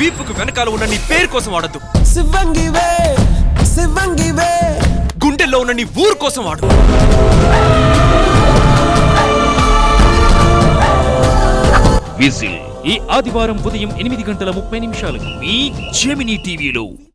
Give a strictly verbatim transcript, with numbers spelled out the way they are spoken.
వీపుకు వెనకాల ఉన్న నీ పేరు కోసం వాడద్దు. శివంగివే శివంగివే గుండెల్లో ఉన్న నీ ఊరు కోసం వాడు. విజిల్ ఈ ఆదివారం ఉదయం ఎనిమిది గంటల ముప్పై నిమిషాలకు మీ జెమినీ టీవీలో.